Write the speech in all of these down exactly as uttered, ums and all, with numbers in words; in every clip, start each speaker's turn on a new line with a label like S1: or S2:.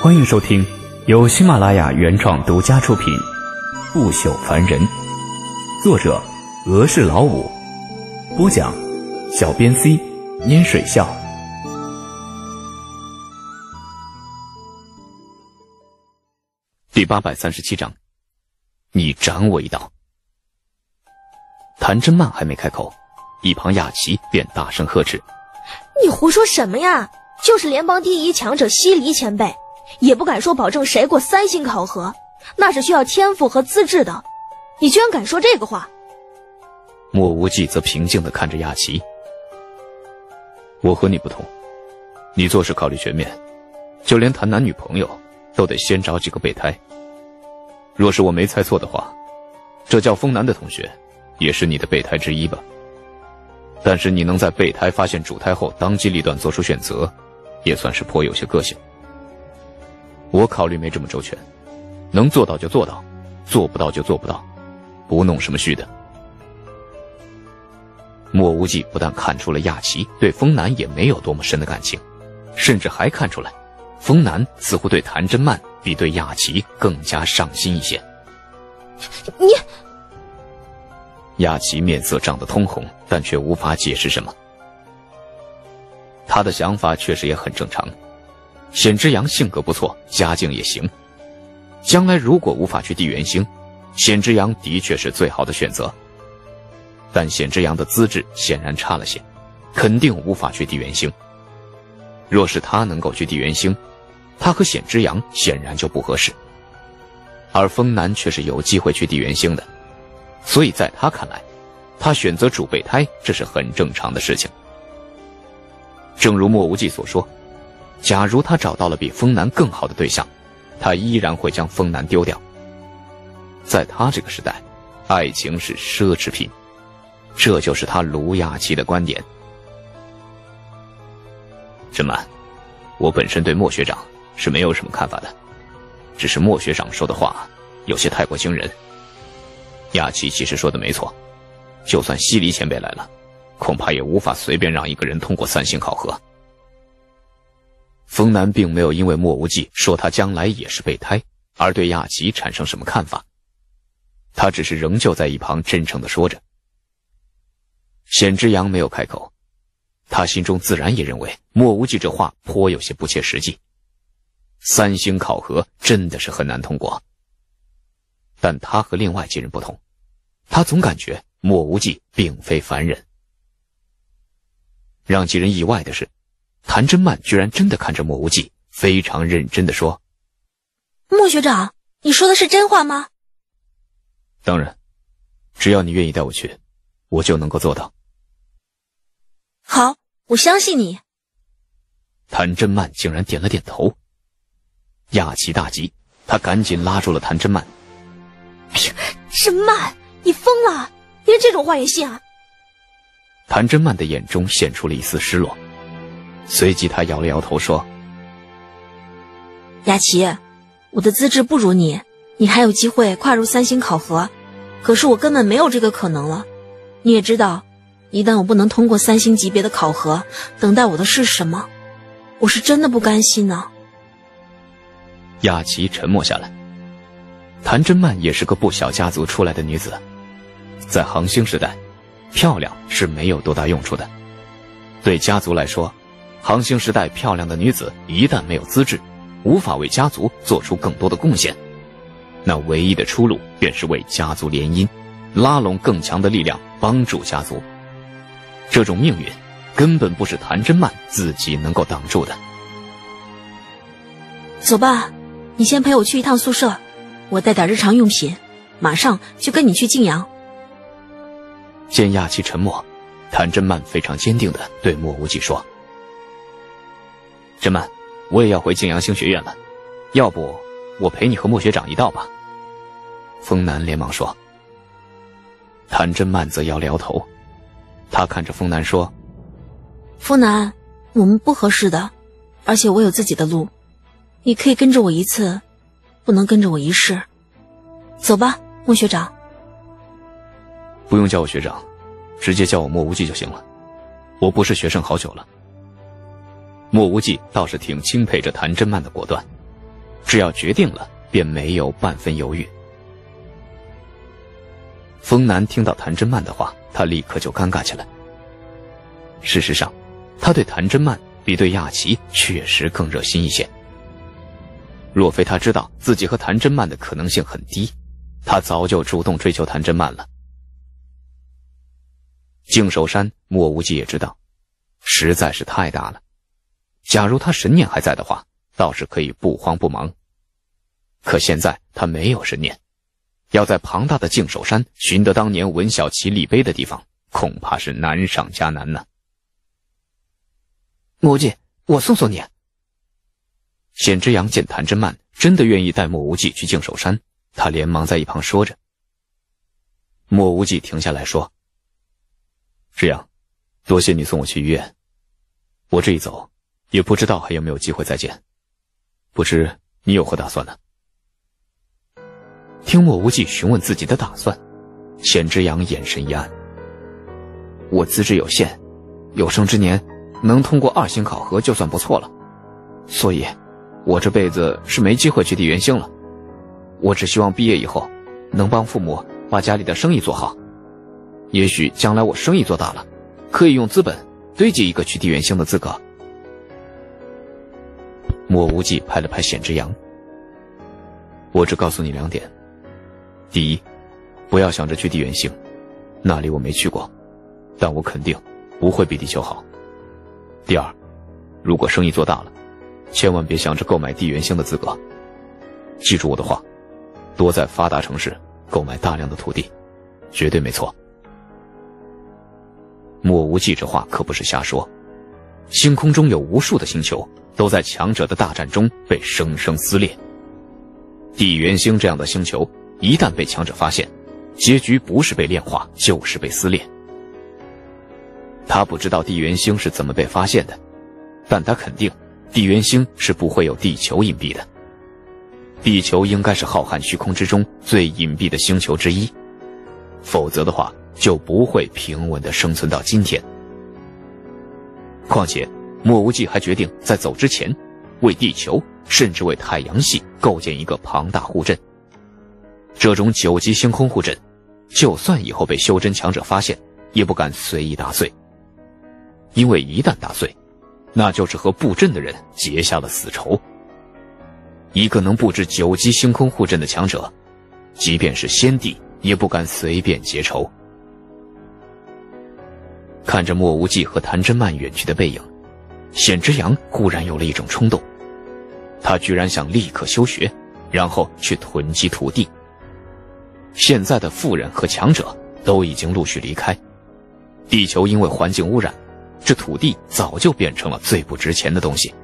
S1: 欢迎收听由喜马拉雅原创独家出品《不朽凡人》，作者俄式老五，播讲小编 C 烟水笑。第八百三十七章，你斩我一刀。谭真曼还没开口，一旁亚琪便大声呵斥：
S2: 你胡说什么呀？就是联邦第一强者西离前辈，也不敢说保证谁过三星考核，那是需要天赋和资质的，你居然敢说这个话。
S1: 莫无忌则平静地看着亚琪：我和你不同，你做事考虑全面，就连谈男女朋友都得先找几个备胎。若是我没猜错的话，这叫风南的同学也是你的备胎之一吧。但是你能在备胎发现主胎后当机立断做出选择，也算是颇有些个性。我考虑没这么周全，能做到就做到，做不到就做不到，不弄什么虚的。莫无忌不但看出了亚琪对风南也没有多么深的感情，甚至还看出来风南似乎对谭真曼比对亚琪更加上心一些。
S2: 你
S1: 亚琪面色涨得通红，但却无法解释什么。他的想法确实也很正常，显之阳性格不错，家境也行，将来如果无法去地元星，显之阳的确是最好的选择。但显之阳的资质显然差了些，肯定无法去地元星。若是他能够去地元星，他和显之阳显然就不合适，而风南却是有机会去地元星的，所以在他看来，他选择主备胎这是很正常的事情。正如莫无忌所说，假如他找到了比风南更好的对象，他依然会将风南丢掉。在他这个时代，爱情是奢侈品，这就是他卢亚琪的观点。真曼，我本身对莫学长是没有什么看法的，只是莫学长说的话有些太过惊人。亚琪其实说的没错，就算西离前辈来了，恐怕也无法随便让一个人通过三星考核。风南并没有因为莫无忌说他将来也是备胎而对亚琪产生什么看法，他只是仍旧在一旁真诚地说着。显之阳没有开口，他心中自然也认为莫无忌这话颇有些不切实际，三星考核真的是很难通过。但他和另外几人不同，他总感觉莫无忌并非凡人。让几人意外的是，谭真曼居然真的看着莫无忌，非常认真地说：
S2: 莫学长，你说的是真话吗？
S1: 当然，只要你愿意带我去，我就能够做到。
S2: 好，我相信你。
S1: 谭真曼竟然点了点头。亚琪大急，他赶紧拉住了谭真曼。
S2: 哎呀，真曼，你疯了，连这种话也信啊？
S1: 谭真曼的眼中现出了一丝失落，随即他摇了摇头说：
S2: 亚琪，我的资质不如你，你还有机会跨入三星考核，可是我根本没有这个可能了。你也知道，一旦我不能通过三星级别的考核，等待我的是什么？我是真的不甘心呢。
S1: 亚琪沉默下来。谭真曼也是个不小家族出来的女子，在航星时代，漂亮是没有多大用处的。对家族来说，航星时代漂亮的女子一旦没有资质，无法为家族做出更多的贡献，那唯一的出路便是为家族联姻，拉拢更强的力量帮助家族。这种命运根本不是谭真曼自己能够挡住的。
S2: 走吧，你先陪我去一趟宿舍，我带点日常用品，马上就跟你去晋阳。
S1: 见亚琪沉默，谭真曼非常坚定地对莫无忌说：真曼，我也要回晋阳星学院了，要不我陪你和莫学长一道吧。风南连忙说。谭真曼则摇了摇头，他看着风南说：
S2: 风南，我们不合适的，而且我有自己的路，你可以跟着我一次，不能跟着我一世。走吧，莫学长。
S1: 不用叫我学长，直接叫我莫无忌就行了，我不是学生好久了。莫无忌倒是挺钦佩着谭真曼的果断， 只要决定了，便没有半分犹豫。风南听到谭真曼的话，他立刻就尴尬起来。事实上，他对谭真曼比对亚琪确实更热心一些。若非他知道自己和谭真曼的可能性很低，他早就主动追求谭真曼了。净守山，莫无忌也知道，实在是太大了。假如他神念还在的话，倒是可以不慌不忙。可现在他没有神念，要在庞大的净守山寻得当年文小琪立碑的地方，恐怕是难上加难呢。莫无忌，我送送你。显之阳见谭真曼真的愿意带莫无忌去净守山，他连忙在一旁说着。莫无忌停下来说：之阳，多谢你送我去医院，我这一走也不知道还有没有机会再见，不知你有何打算呢？听莫无忌询问自己的打算，显之阳眼神一暗。我资质有限，有生之年能通过二星考核就算不错了，所以我这辈子是没机会去地元星了。我只希望毕业以后能帮父母把家里的生意做好，也许将来我生意做大了，可以用资本堆积一个去地元星的资格。莫无忌拍了拍显之阳，我只告诉你两点。第一，不要想着去地元星，那里我没去过，但我肯定不会比地球好。第二，如果生意做大了，千万别想着购买地元星的资格，记住我的话，多在发达城市购买大量的土地，绝对没错。莫无忌这话可不是瞎说，星空中有无数的星球都在强者的大战中被生生撕裂。地元星这样的星球一旦被强者发现，结局不是被炼化就是被撕裂。他不知道地元星是怎么被发现的，但他肯定地元星是不会有地球隐蔽的。地球应该是浩瀚虚空之中最隐蔽的星球之一，否则的话就不会平稳地生存到今天。况且莫无忌还决定在走之前为地球甚至为太阳系构建一个庞大护阵。这种九级星空护阵，就算以后被修真强者发现，也不敢随意打碎，因为一旦打碎，那就是和布阵的人结下了死仇。一个能布置九级星空护阵的强者，即便是先帝也不敢随便结仇。看着莫无忌和谭真曼远去的背影，显之阳忽然有了一种冲动，他居然想立刻休学，然后去囤积土地。现在的富人和强者都已经陆续离开，地球因为环境污染，这土地早就变成了最不值钱的东西。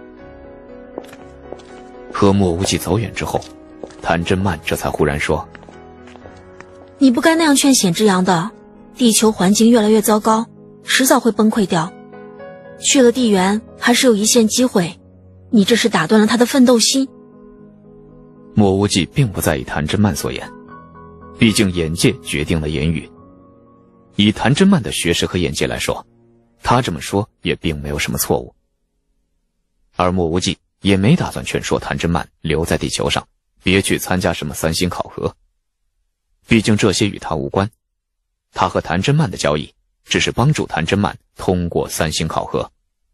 S1: 和莫无忌走远之后，谭真曼这才忽然说：
S2: 你不该那样劝显之阳的，地球环境越来越糟糕，迟早会崩溃掉。去了地缘还是有一线机会，你这是打断了他的奋斗心。
S1: 莫无忌并不在意谭真曼所言，毕竟眼界决定了言语。以谭真曼的学识和眼界来说，他这么说也并没有什么错误。而莫无忌也没打算劝说谭真曼留在地球上，别去参加什么三星考核，毕竟这些与他无关。他和谭真曼的交易只是帮助谭真曼通过三星考核。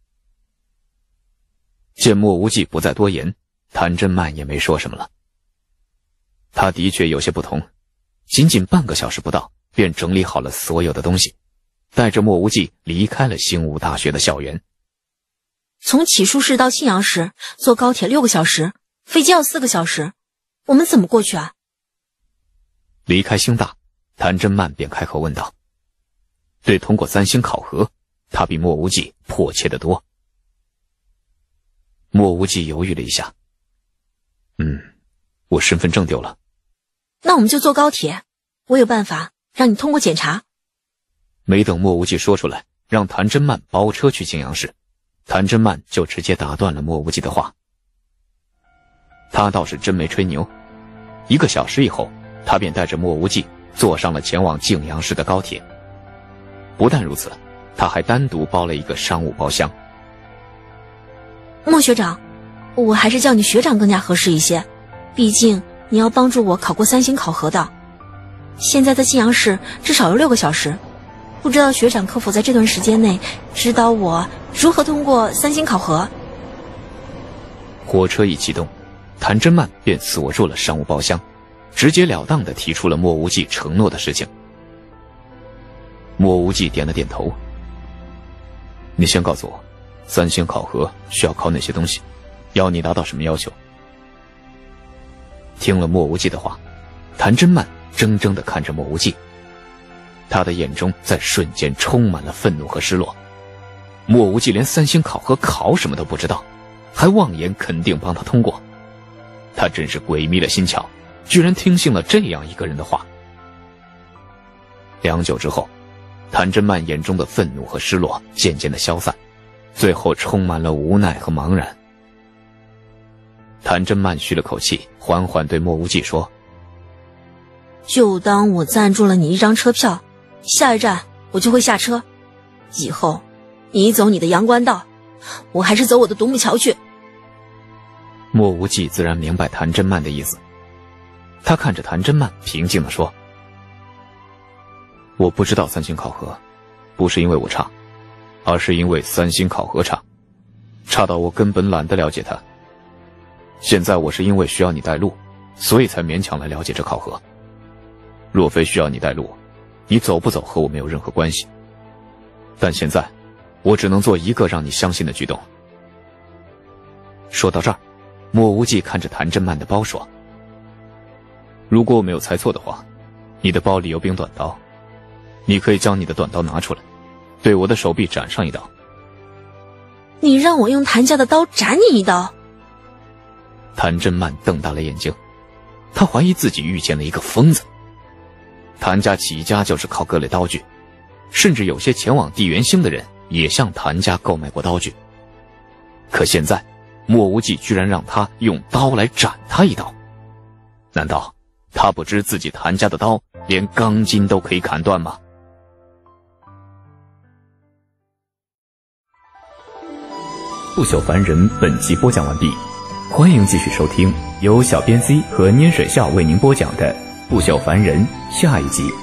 S1: 见莫无忌不再多言，谭真曼也没说什么了。他的确有些不同，仅仅半个小时不到便整理好了所有的东西，带着莫无忌离开了星武大学的校园。
S2: 从启树市到信阳市坐高铁六个小时，飞机要四个小时，我们怎么过去啊？
S1: 离开星大，谭真曼便开口问道。对通过三星考核，他比莫无忌迫切得多。莫无忌犹豫了一下，嗯，我身份证丢了。
S2: 那我们就坐高铁，我有办法让你通过检查。
S1: 没等莫无忌说出来让谭真曼包车去庆阳市，谭真曼就直接打断了莫无忌的话。他倒是真没吹牛，一个小时以后，他便带着莫无忌坐上了前往泾阳市的高铁。不但如此，他还单独包了一个商务包厢。
S2: 莫学长， 我还是叫你学长更加合适一些，毕竟你要帮助我考过三星考核的。现在在信阳市至少有六个小时，不知道学长可否在这段时间内指导我如何通过三星考核。
S1: 火车一启动，谭真曼便锁住了商务包厢，直截了当地提出了莫无忌承诺的事情。莫无忌点了点头。你先告诉我，三星考核需要考哪些东西，要你达到什么要求？听了莫无忌的话，谭真曼怔怔地看着莫无忌，他的眼中在瞬间充满了愤怒和失落。莫无忌连三星考核考什么都不知道，还妄言肯定帮他通过，他真是鬼迷了心窍，居然听信了这样一个人的话。良久之后，谭真曼眼中的愤怒和失落渐渐的消散，最后充满了无奈和茫然。谭真曼吁了口气，缓缓对莫无忌说：
S2: 就当我赞助了你一张车票，下一站我就会下车，以后你走你的阳关道，我还是走我的独木桥去。
S1: 莫无忌自然明白谭真曼的意思，他看着谭真曼平静地说：我不知道三星考核，不是因为我差，而是因为三星考核差，差到我根本懒得了解它。现在我是因为需要你带路，所以才勉强来了解这考核。若非需要你带路，你走不走和我没有任何关系。但现在，我只能做一个让你相信的举动。说到这儿，莫无忌看着谭真曼的包说：如果我没有猜错的话，你的包里有柄短刀，你可以将你的短刀拿出来，对我的手臂斩上一刀。
S2: 你让我用谭家的刀斩你一刀？
S1: 谭真曼瞪大了眼睛，他怀疑自己遇见了一个疯子。谭家起家就是靠各类刀具，甚至有些前往地元星的人也向谭家购买过刀具。可现在，莫无忌居然让他用刀来斩他一刀，难道他不知自己谭家的刀连钢筋都可以砍断吗？
S3: 不朽凡人本集播讲完毕，欢迎继续收听由小编 C 和拈水笑为您播讲的不朽凡人下一集。